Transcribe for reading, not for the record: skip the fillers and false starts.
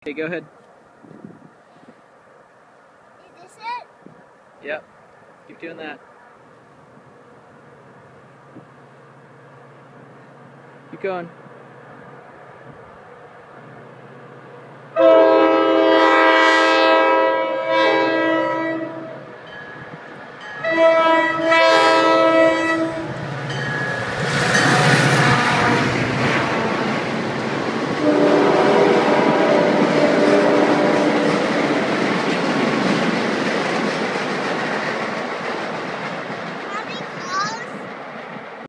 Okay, go ahead. Is this it? Yep. Keep doing that. Keep going.